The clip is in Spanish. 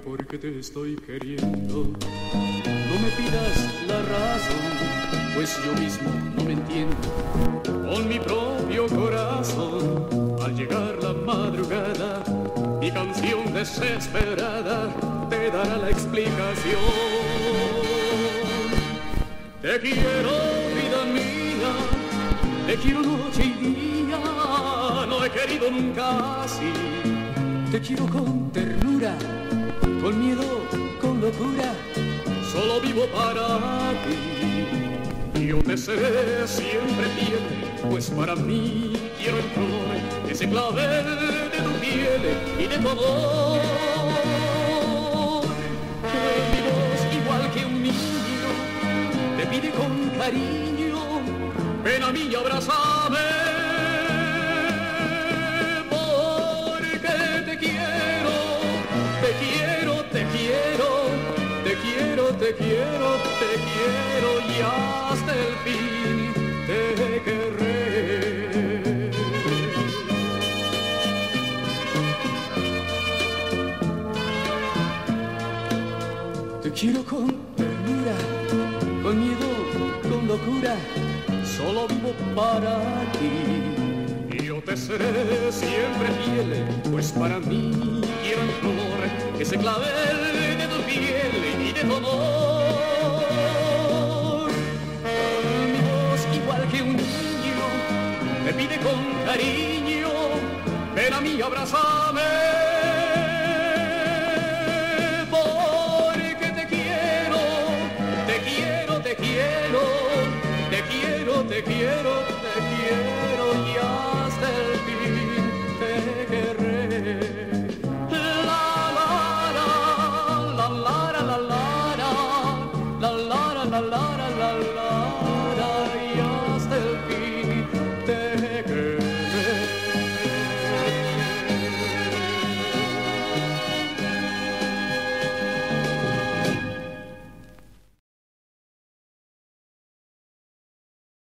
porque te estoy queriendo. No me pidas la razón, pues yo mismo no me entiendo. Con mi propio corazón, al llegar la madrugada, mi canción desesperada te dará la explicación. Te quiero, vida mía, te quiero noche y día, no he querido nunca así. Te quiero con ternura, con miedo, con locura, solo vivo para ti. Yo te seré siempre fiel, pues para mí quiero en flor ese clavel de tu piel y de tu amor. Mi voz, igual que un niño, te pide con cariño, ven a mí y abrázame. Te quiero y hasta el fin te querré. Te quiero con ternura, con miedo, con locura, solo vivo para ti. Y yo te seré siempre fiel, pues para mí quiero en flor ese clavel de tu piel y de tu amor. Mi voz, igual que un niño, te pide con cariño, ven a mí, abrázame.